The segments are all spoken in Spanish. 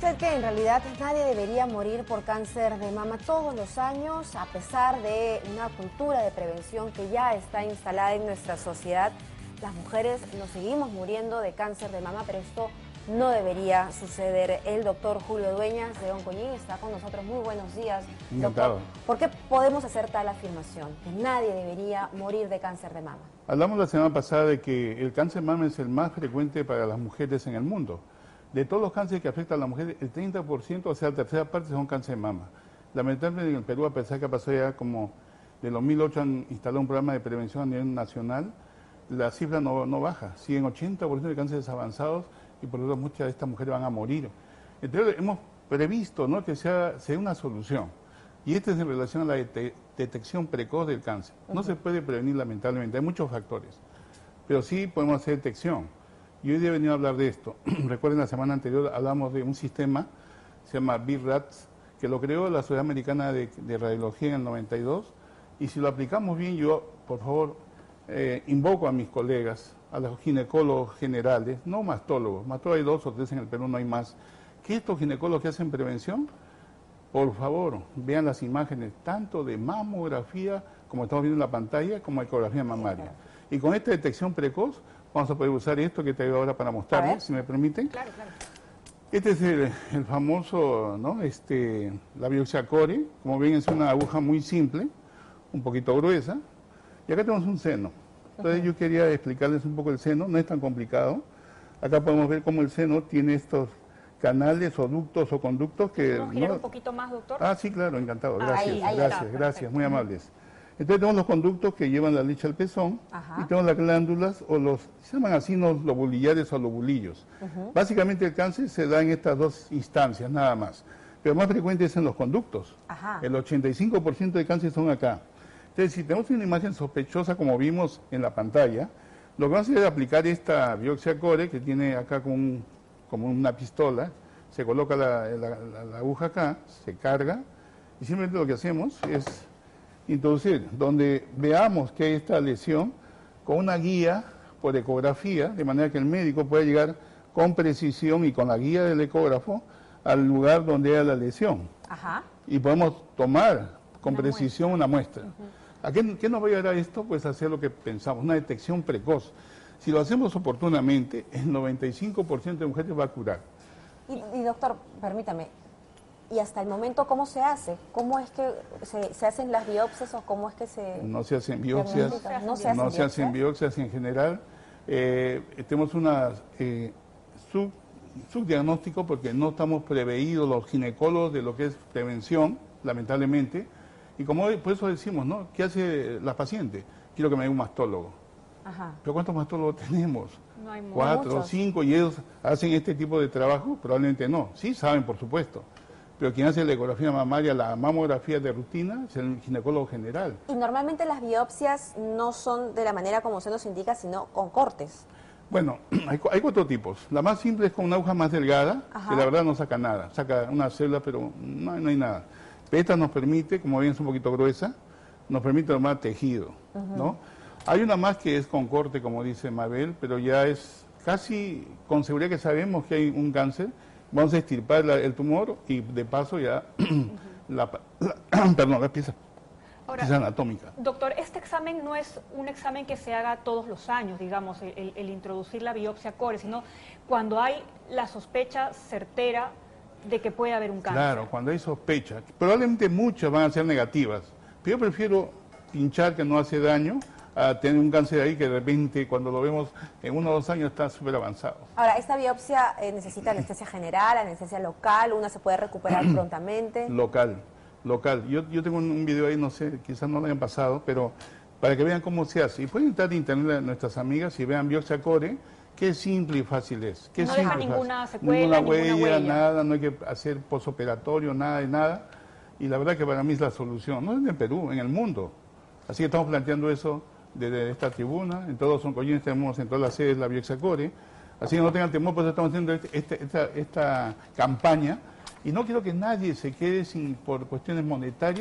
usted que en realidad nadie debería morir por cáncer de mama todos los años, a pesar de una cultura de prevención que ya está instalada en nuestra sociedad? Las mujeres nos seguimos muriendo de cáncer de mama, pero esto no debería suceder. El doctor Julio Dueñas de Oncoñín está con nosotros. Muy buenos días, doctor. ¿Por qué podemos hacer tal afirmación, que nadie debería morir de cáncer de mama? Hablamos la semana pasada de que el cáncer de mama es el más frecuente para las mujeres en el mundo. De todos los cánceres que afectan a las mujeres, el 30%, o sea, la tercera parte, son cáncer de mama. Lamentablemente en el Perú, a pesar que ha pasado ya como de 2008 han instalado un programa de prevención a nivel nacional, la cifra no baja. Siguen 80% de cánceres avanzados y por lo tanto muchas de estas mujeres van a morir. Entonces hemos previsto, ¿no?, que sea una solución. Y este es en relación a la detección precoz del cáncer. No se puede prevenir, lamentablemente, hay muchos factores, pero sí podemos hacer detección. Y hoy día he venido a hablar de esto. Recuerden, la semana anterior hablamos de un sistema, se llama BIRATS, que lo creó la Sociedad Americana de Radiología en el 92, y si lo aplicamos bien, yo, por favor, invoco a mis colegas, a los ginecólogos generales, no mastólogos hay 2 o 3 en el Perú, no hay más, que estos ginecólogos que hacen prevención, por favor, vean las imágenes, tanto de mamografía, como estamos viendo en la pantalla, como ecografía mamaria. Y con esta detección precoz, vamos a poder usar esto que traigo ahora para mostrarles, si me permiten. Claro, claro. Este es el famoso, ¿no?, la biopsia core. Como ven, es una aguja muy simple, un poquito gruesa. Y acá tenemos un seno. Entonces yo quería explicarles un poco el seno, no es tan complicado. Acá podemos ver cómo el seno tiene estos canales o ductos o conductos que... ¿Podemos girar un poquito más, doctor? Ah, sí, claro, encantado. Gracias, ahí gracias, muy amables. Entonces tenemos los conductos que llevan la leche al pezón. Y tenemos las glándulas o se llaman así los lobulillares o lobulillos. Básicamente el cáncer se da en estas 2 instancias, nada más. Pero más frecuente es en los conductos. El 85% de cáncer son acá. Entonces, si tenemos una imagen sospechosa como vimos en la pantalla, lo que vamos a hacer es aplicar esta biopsia core que tiene acá como una pistola. Se coloca la aguja acá, se carga y simplemente lo que hacemos es introducir donde veamos que hay esta lesión con una guía por ecografía, de manera que el médico pueda llegar con precisión y con la guía del ecógrafo al lugar donde hay la lesión. Y podemos tomar con precisión una muestra. ¿A qué nos va a llevar a esto? Pues hacer lo que pensamos, una detección precoz. Si lo hacemos oportunamente, el 95% de mujeres va a curar. Y doctor, permítame, ¿y hasta el momento cómo se hace? ¿Cómo es que se hacen las biopsias o cómo es que se...? No se hacen biopsias, no se hacen biopsias en general. Tenemos una subdiagnóstico porque no estamos preveídos los ginecólogos de lo que es prevención, lamentablemente. Y como por eso decimos, ¿no?, ¿qué hace la paciente? Quiero que me dé un mastólogo. ¿Pero cuántos mastólogos tenemos? No hay 4 o 5, y ellos hacen este tipo de trabajo. Probablemente no. Sí saben, por supuesto. Pero quien hace la ecografía mamaria, la mamografía de rutina, es el ginecólogo general. Y normalmente las biopsias no son de la manera como se nos indica, sino con cortes. Bueno, hay 4 tipos. La más simple es con una aguja más delgada, que la verdad no saca nada. Saca una célula, pero no hay nada. Esta nos permite, como ven es un poquito gruesa, nos permite tomar tejido, ¿no? Hay una más que es con corte, como dice Mabel, pero ya es casi con seguridad que sabemos que hay un cáncer. Vamos a extirpar el tumor y de paso ya la pieza anatómica. Doctor, este examen no es un examen que se haga todos los años, digamos, el introducir la biopsia core, sino cuando hay la sospecha certera de que puede haber un cáncer. Claro, cuando hay sospecha. Probablemente muchas van a ser negativas, pero yo prefiero pinchar, que no hace daño, a tener un cáncer ahí que de repente cuando lo vemos en 1 o 2 años está súper avanzado. Ahora, ¿esta biopsia necesita anestesia general, anestesia local? ¿Una se puede recuperar prontamente? Local. Yo tengo un video ahí, no sé, quizás no lo hayan pasado, pero para que vean cómo se hace. Y pueden entrar en internet a nuestras amigas y vean biopsia core. Qué simple y fácil es. No deja ninguna secuela, ninguna huella, nada, no hay que hacer posoperatorio, nada de nada. Y la verdad que para mí es la solución, no es en Perú, en el mundo. Así que estamos planteando eso desde esta tribuna. En todos los oncollines tenemos en todas las sedes la biopsia core. Así que no tengan temor, pues estamos haciendo esta campaña. Y no quiero que nadie se quede por cuestiones monetarias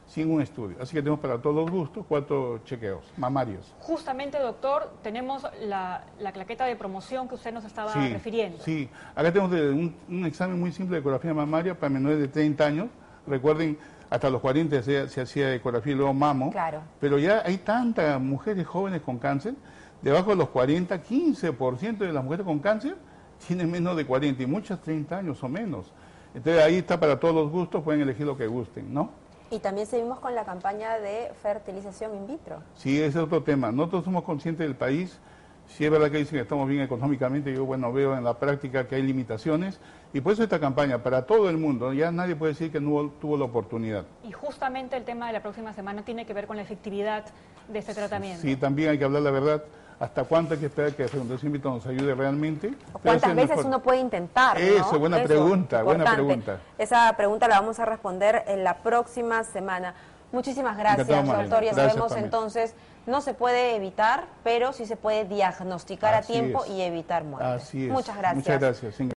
sin un estudio. Así que tenemos para todos los gustos 4 chequeos mamarios. Justamente, doctor, tenemos la claqueta de promoción que usted nos estaba refiriendo. Sí, acá tenemos un examen muy simple de ecografía mamaria para menores de 30 años. Recuerden, hasta los 40 se hacía ecografía y luego mamo. Claro. Pero ya hay tantas mujeres jóvenes con cáncer, debajo de los 40, 15% de las mujeres con cáncer tienen menos de 40 y muchas 30 años o menos. Entonces ahí está para todos los gustos, pueden elegir lo que gusten, ¿no? Y también seguimos con la campaña de fertilización in vitro. Sí, ese es otro tema. Nosotros somos conscientes del país. Si es verdad que dicen que estamos bien económicamente, yo bueno veo en la práctica que hay limitaciones. Y por eso esta campaña, para todo el mundo, ya nadie puede decir que no tuvo la oportunidad. Y justamente el tema de la próxima semana tiene que ver con la efectividad de este tratamiento. Sí, también hay que hablar la verdad. ¿Hasta cuánto hay que esperar que la Fundación Invito nos ayude realmente? ¿Cuántas veces uno puede intentar? Eso, buena pregunta, buena importante. pregunta. Esa pregunta la vamos a responder en la próxima semana. Muchísimas gracias, doctor. Ya sabemos entonces, no se puede evitar, pero sí se puede diagnosticar a tiempo y evitar muertes. Así es. Muchas gracias. Muchas gracias.